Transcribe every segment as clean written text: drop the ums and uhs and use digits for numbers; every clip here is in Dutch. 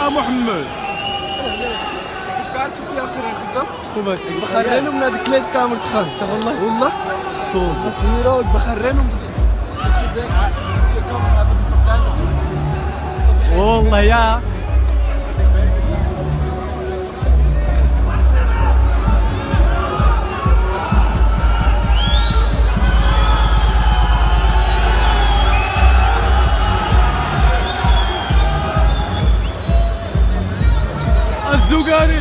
محمد. Ik kaartje voor jou geregeld, toch? Ik ga rennen om naar de kleedkamer te gaan. Wallah. Soldier. Hier ook, we gaan rennen om te... Ik zit denk, je kan ze hebben de partij natuurlijk zien. Wallah, ja. الزقاري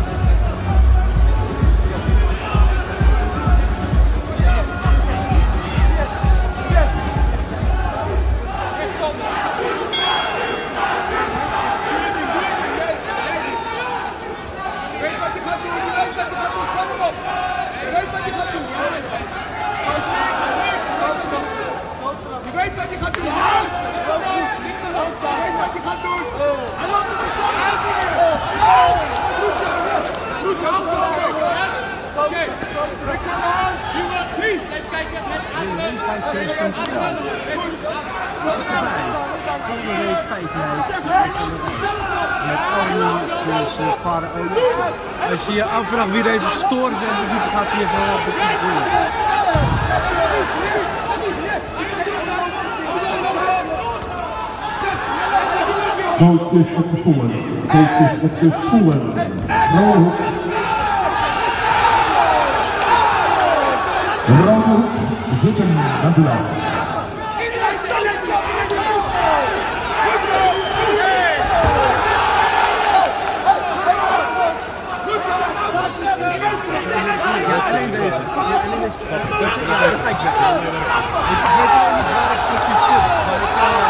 Als je je afvraagt wie deze storen zijn, dan gaat hij even op de fiets doen. Coach is op de spoor. Coach is op de spoor. Rauwhoek zitten aan de lijn. Alleen deze. Alleen deze. Dat ga ik weg. Ik weet ook niet waar ik precies zit. Maar ik kan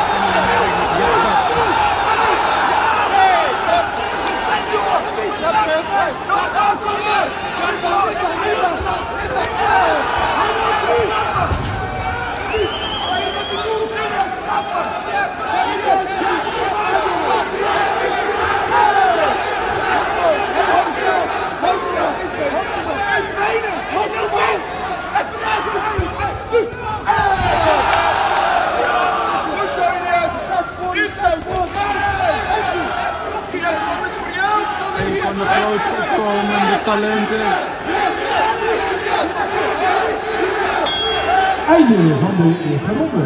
een van de grootste opkomende talenten. Einde van de eerste ronde.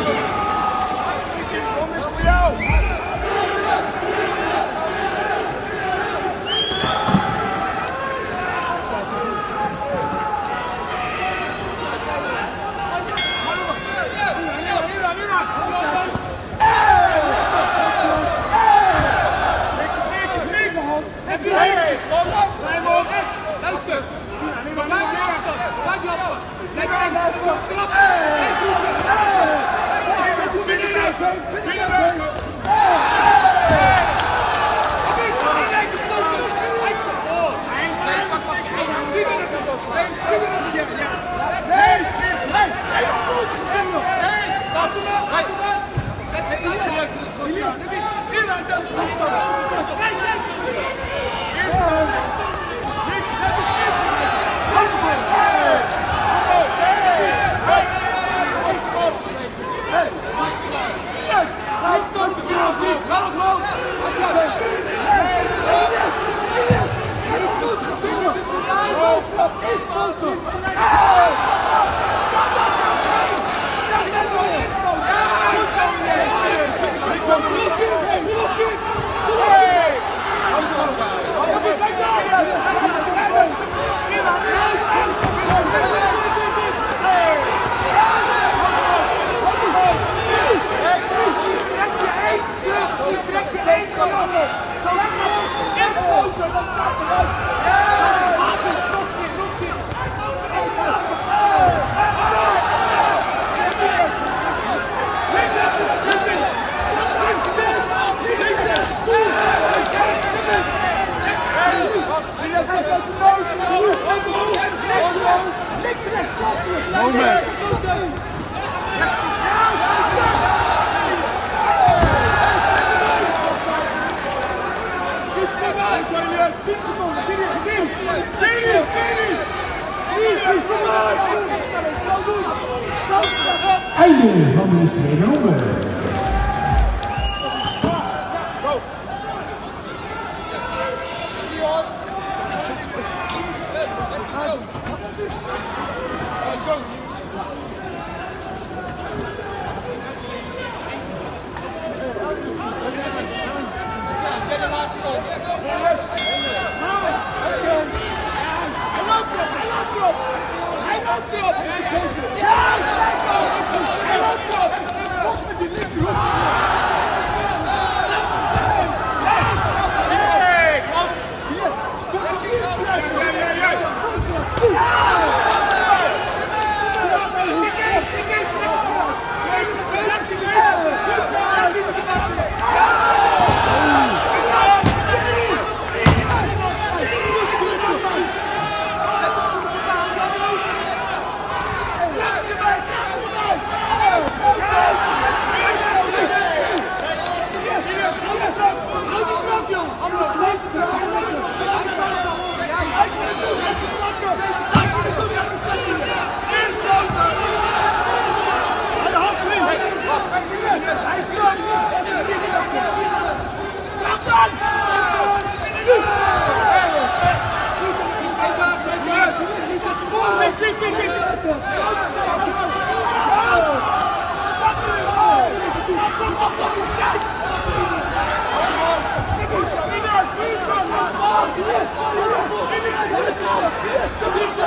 Einde van de tweede ronde.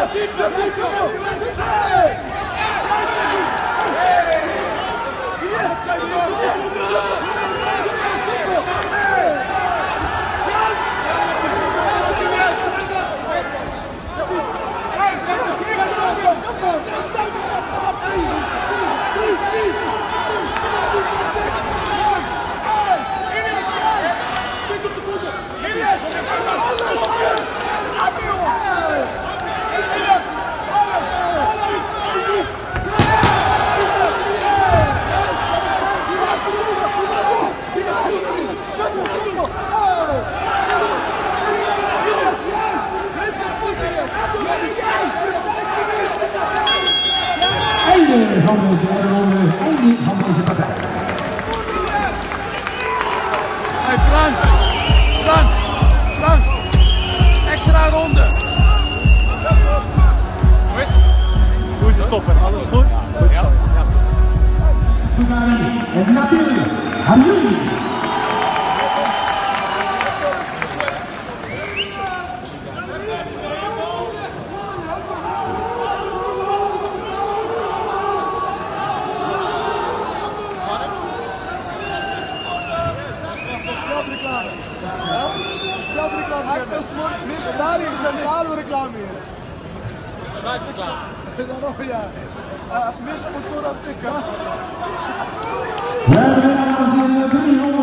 Einde van de derde ronde, einde van deze partij. Hey Frank! Frank! Frank! Extra ronde! Hoe is het? Hoe is het, topper? Alles goed? Goed zo. Ja. Soumari en Nabil Hamdouni. Maakt zo'n smort, mis daar in de dalen reclame hier. Sluit reclame. Daarom ja. Mis sponsor als ik. We hebben